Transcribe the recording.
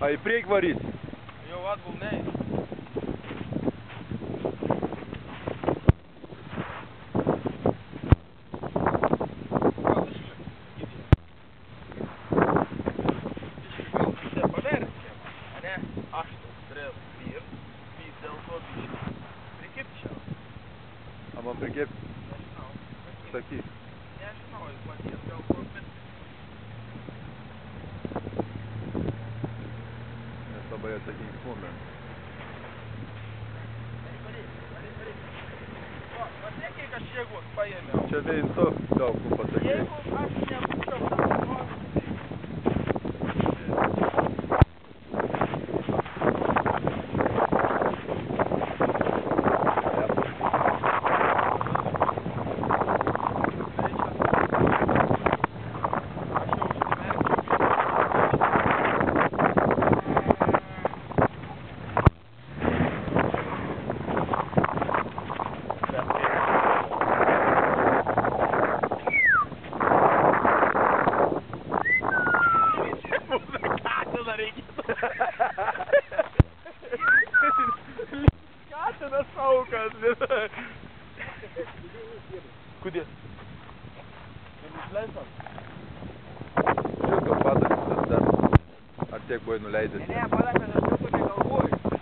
A į priekį varyt? Jau atbul ne. A man prikėp? Nežinau. Sakyk. Nežinau, jis matys galbūt, bet... Nes labai atsakingas momentas. O, matai, kiek aš jėgos paėmiau. Čia vien to daug kur pasakė. Jeigu aš nebūčiau tam žmogui, Katinas aukas. Kodėl? Nenusileisam? Žiūrėk, gal padarytas dar. Ar tiek buvai nuleidęs? Ne, palauk, aš truputį galvoju.